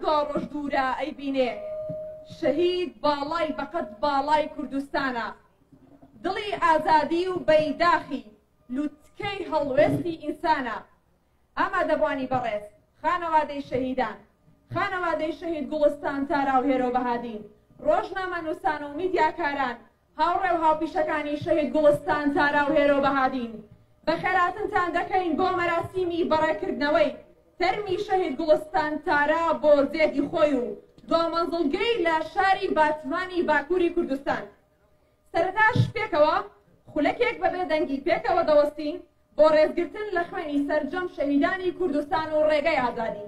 دۆ ڕۆژ دوورە ئەیبینێ شەهید باڵای بەقەد باڵای کوردستانە دڵی ئازادی و بەیداخی لوتکەی هەڵوێستی ئینسانە ئەمە دەبوانی بەڕێز خانەوادەی شەهیدان خانەوادەی شەهید گوڵستان تارا و هێرۆ بەهادین ڕۆژنامە نووسان و میدیاکاران هاوڕێ و هاوپیشەکانی شەهید گوڵستان تارا و هێرۆ بەهادین بە خێراتنتان دەکەین بۆ مەراسیمی بەڕێکردنەوەی تەرمی شەهید گوڵستان تارا بۆ زێدی خۆی و دۆمەنزڵگەی لە شاری باتمانی باکووری کوردستان سەرەتاش پێکەوە خولەکێک بەبێ دەنگی پێکەوە دەوەستین بۆ ڕێزگرتن لە خوێنی سەرجەم شەهیدانی کوردستان و ڕێگەی ئازادی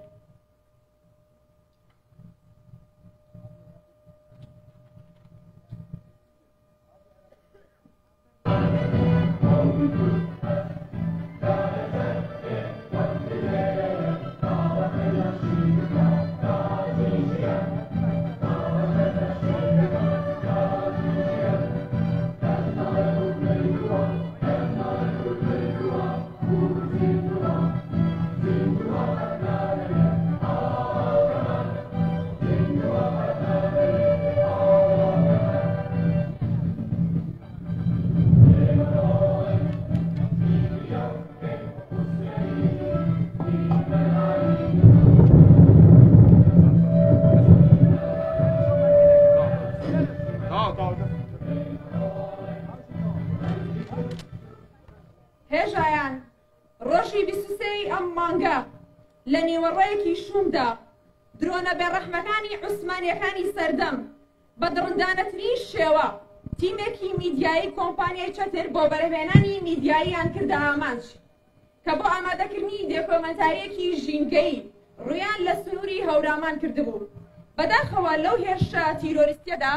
هێژایان ڕۆژی 23 ئەم مانگە لە نیوەڕۆیەکی شومدا درۆنە بێڕەحمەکانی عوسمانیەکانی سەردەم بە دڕندانەترین شێوە تیمێکی میدیایی کۆمپانیای چەتر بۆ بەرهێنانی میدیاییان کردە ئامانج کە بۆ ئامادەکردنی دێکۆمەنتاریەکی ژینگەی ڕویان لە سنووری هەورامان کردبوو بەداخەوە لەو هێرشە تیرۆریستیەدا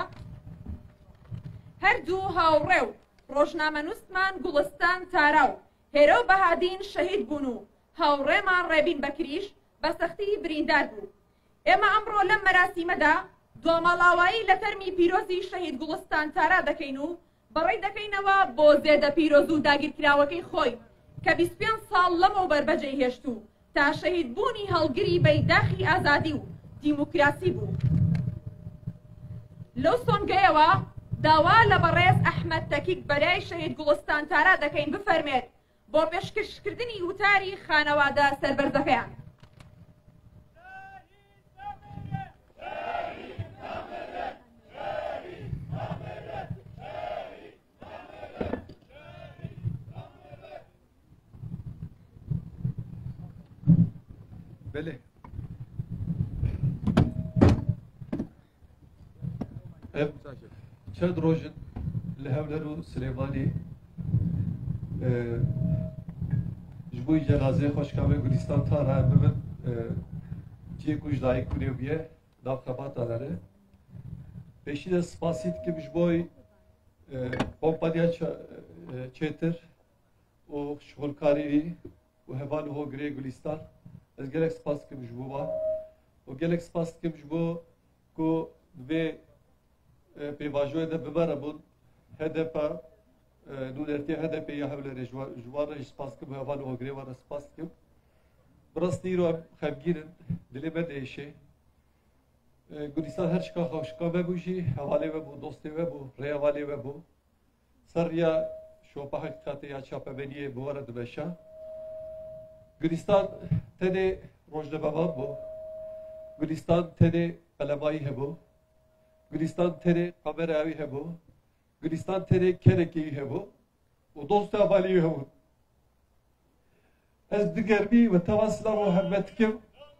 هەردوو هاوڕێ و ڕۆژنامەنووسمان گوڵستان تارا و هێرۆ بەهادین شەهید بوون و هاوڕێمان ڕێبین بەکریش بە سەختی بریندار بوو ئێمە ئەمڕۆ لەم مەراسیمەدا دۆمەڵاوایی لە تەرمی پیرۆزی شەهید گوڵستان تارا دەکەین و بەڕێی دەکەینەوە بۆ زێدە پیرۆز و داگیرکراوەکەی خۆی کە 25 ساڵ لەمەوبەر بەجێی هێشتوو تا شەهیدبوونی هەڵگری بەیداخی ئازادی و دیموکراسی بوو لەو سۆنگەیەوە داوا لە بەڕێز ئەحمەد تەکیک بەلای شەهید گوڵستان تارا دەکەین بفەرمێت بۆ پێشکەشکردنی وتاری خانەوادە سەربەرزەکەیان بله چند روژن لهولر و سلیمانی جبوی جنازه خوشکامه گلیستان تا راه ببن چی کش دایی کنیو بیه ناف خبات داره پیشی ده سپاسید که جبوی کمپانیا چیتر و شغلکاری و هوان و گری گلیستان از گلک سپاس که جبوا و گلک سپاس که جبو کو به پیواژوی ده ببره بود هدف نونرتی هدف یا حول جوار سپاس که هوان و گری وار سپاس که براستی رو خبگیرن دلی من ایشه گلیستان هر شکا خوشکا ببوشی حواله ببو دوستی ببو ریواله ببو سر یا شوپا حقیقت یا چاپه بنیه بوارد بشه گلیستان تنه روزنامه‌وان بو گلیستان تنه علمایی هبو گلیستان تنه کامراوی هبو گلیستان تنه کرکی هبو و دوست اولی هبو از دگرمی و تواصل رو همت کم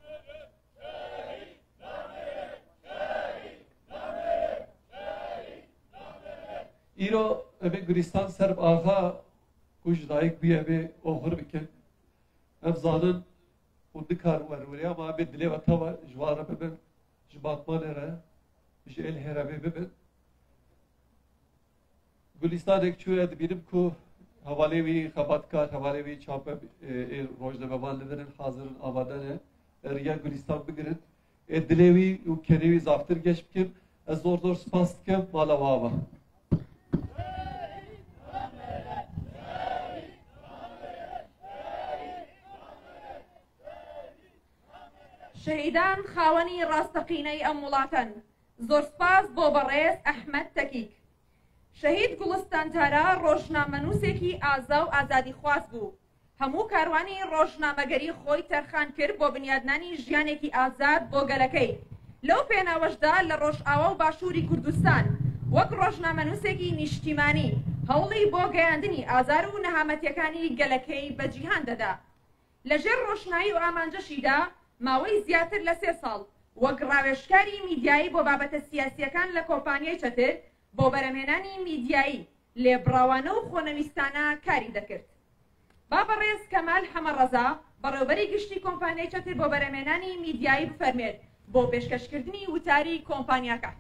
ایرو به گلیستان سرب آخا کش دایک بیه به آخر بکن افزانن و دکار وروری اما به دلی و توا جواره ببن جباتمان را جیل هربه ببن گلیستان یک چوره دبیرم کو حواله وی خباتکار حواله وی چاپه روزنامه‌وان لدرن حاضرن آمادن ریا گلیستان بگیرن دلی وی و کری وی زافتر گش بکن از زور سپاس کم مالا واوا شەهیدان خاوەنی ڕاستەقینەی ئەم وڵاتەن. زۆر سپاس بۆ بەڕێز ئەحمەد تەکیک. شەهید گوڵستانتارا ڕۆژنامەنووسێکی ئازا و ئازادی خواز بوو. هەموو کاروانی ڕۆژنامەگەری خۆی تەرخان کرد بۆ بنیادنانی ژیانێکی ئازاد بۆ گەلەکەی. لەو پێناوەشدا لە ڕۆژئاوا و باشووری کوردستان وەک ڕۆژنامەنووسێکی نیشتیمانی هەوڵی بۆ گەیاندنی ئازار و نەهامەتیەکانی گەلەکەی بە جیهان دەدا. لەژێر ڕۆشنایی و ئامانجەشیدا ماوەی زیاتر لە 3 ساڵ وەک ڕاوێژکاری میدیایی بۆ بابەتە سیاسیەکان لە کۆمپانیای چەتر بۆ بەرەمهێنانی میدیایی لێبڕاوانە و خۆنەویستانە کاری دەکرد. با بەڕێز کەمال حەمەڕەزا بەڕێوەبەری گشتی کۆمپانیای چەتر بۆ بەرەمهێنانی میدیایی بفەرمێت بۆ پێشکەشکردنی وتاری کۆمپانیاکە.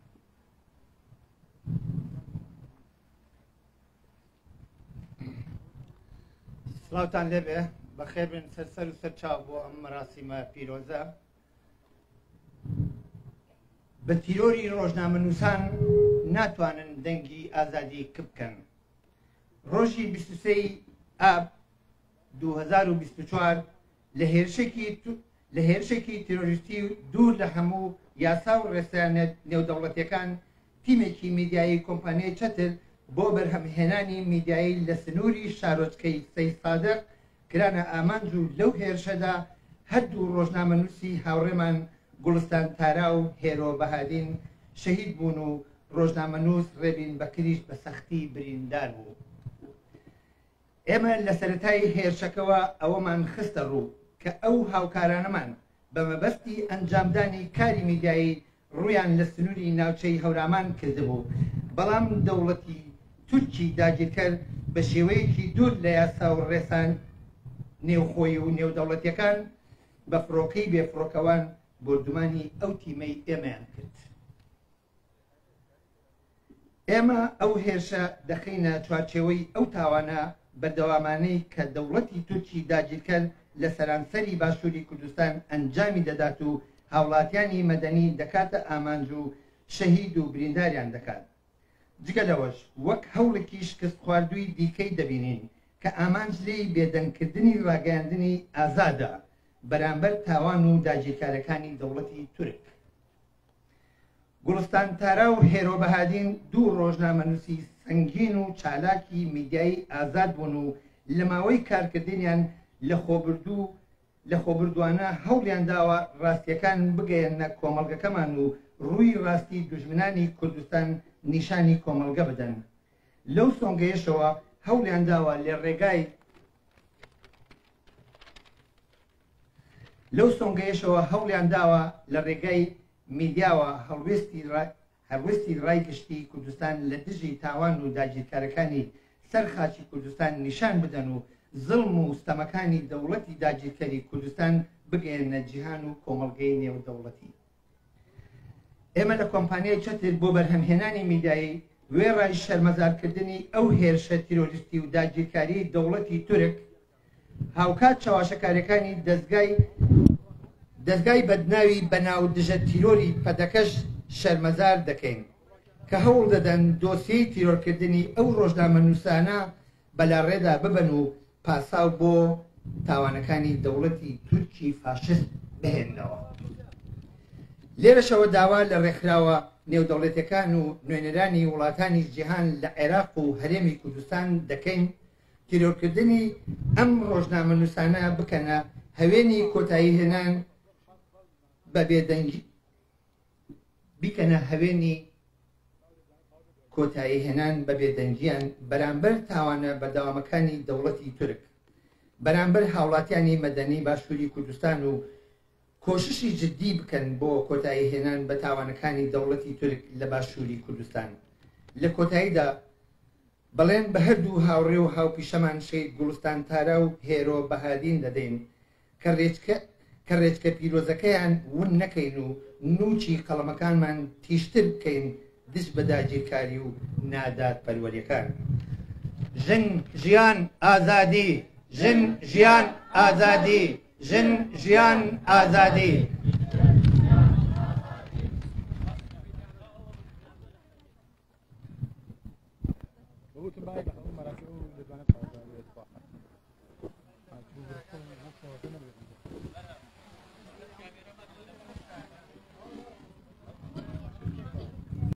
سڵاوتان لێبێ، بەخێر بن سەر و سەرچاو بۆ ئەم مەراسیمە پیرۆزە. بە تیرۆری ڕۆژنامەنووسان ناتوانن دەنگی ئازادی بکەن. ڕۆژی 23 ئاب 2024 لە هێرشێکی تیرۆریستی دوور لە هەموو یاسا و ڕێسایانەت نێودەوڵەتیەکان تیمێکی میدیایی کۆمپانیای چەتر بۆ بەرهەمهێنانی میدیایی لە سنووری شارۆچکەی سەید سادق کرانە ئامانج و لەو هێرشەدا هەردوو ڕۆژنامەنووسی هاوڕێمان گوڵستان تارا و هێرۆ بەهادین شەهید بوون و ڕۆژنامەنووس ڕێبین بەکریش بە سەختی بریندار بوو. ئێمە لە سەرەتای هێرشەکەوە ئەوەمان خستە ڕوو کە ئەو هاوکارانەمان بە مەبەستی ئەنجامدانی کاری میدیایی ڕویان لە سنووری ناوچەی هەورامان کردبوو، بەڵام دەوڵەتی تورکی داگیرکەر بە شێوەیەکی دوور لە یاسا و ڕێسان نێوخۆی و نێودەوڵەتیەکان بە فڕۆکەی بێفڕۆکەوان بردومانی ئەو تیمەی ئێمەیان کرد. ئێمە ئەو هێرشە دەخینە چوارچێوەی ئەو تاوانە بەردەوامانەی کە دەوڵەتی تورکی داگیرکەر لە سەرانسەری باشووری کوردستان ئەنجامی دەدات و هاوڵاتیانی مەدەنی دەکاتە ئامانج و شەهید و برینداریان دەکات. جگە لەوەش وەک هەوڵێکی شکست خواردووی دیکەی دەبینین کە ئامانج لێی بێدەنگکردنی ڕاگەیاندنی ئازادە بەرامبەر تاوان و داگیرکارەکانی دەوڵەتی تورک. گوڵستان تارا و هێرۆ بەهادین دوو ڕۆژنامەنووسی سەنگین و چالاکی میدیایی ئازاد بوون و لە ماوەی کارکردنیان لە خۆبردوانە هەوڵیان داوە ڕاستیەکان بگەیەنە کۆمەڵگەکەمان و ڕووی ڕاستی دوژمنانی کوردستان نیشانی کۆمەڵگە بدەن. لەو سۆنگەیەشەوە هەوڵیان داوە لە ڕێگای میدیاوە هەڵوێستی ڕایگشتی کوردستان لە دژی تاوان و داگیرکارەکانی سەرخاچی کوردستان نیشان بدەن و زڵم و ستەمەکانی دەوڵەتی داگیرکەری کوردستان بگەێنە جیهان و کۆمەڵگەی نێودەوڵەتی. ئێمە لە کۆمپانیای چەتر بۆ بەرهەمهێنانی میدیایی وێڕای شەرمەزارکردنی ئەو هێرشە تیرۆریستی و داگیرکاری دەوڵەتی تورک هاوکات چاواشەکاریەکانی دەستگای بەدناوی بەناو دژە تیرۆری پەدەکەش شەرمەزار دەکەین کە هەوڵ دەدەن دۆسیەی تیرۆرکردنی ئەو ڕۆژنامەنووسانە بەلاڕێدا ببەن و پاساو بۆ تاوانەکانی دەوڵەتی تورکی فاشست بهێننەوە. لێرەشەوە داوا لە ڕێکخراوە نێودەوڵەتیەکان و نوێنەرانی وڵاتانی جیهان لە عێراق و هەرێمی کوردستان دەکەین تیرۆرکردنی ئەم ڕۆژنامەنووسانە بکەنە هەوێنی کۆتایی هێنان بە بێدەنگی بەبێدەنگیان بەرامبەر تاوانە بەردەوامەکانی دەوڵەتی تورک بەرامبەر هاوڵاتیانی مەدەنی باشووری کوردستان و کۆششی جدی بکەن بۆ کۆتایی هێنان بە تاوانەکانی دەوڵەتی تورک لە باشووری کوردستان. لە کۆتاییدا بەڵێن بە هەردوو هاوڕێ و هاوپیشەمان شەید گوڵستان تارا و هێرۆ بەهادین دەدەین کە ڕێچکە پیرۆزەکەیان ون نەکەین و نوچی قەڵەمەکانمان تیشتر بکەین دش بە داگیرکاری و نادات پەروەریەکان. ژن ژیان ئازادی، ژن ژیان ئازادی، ژن ژیان ئازادی.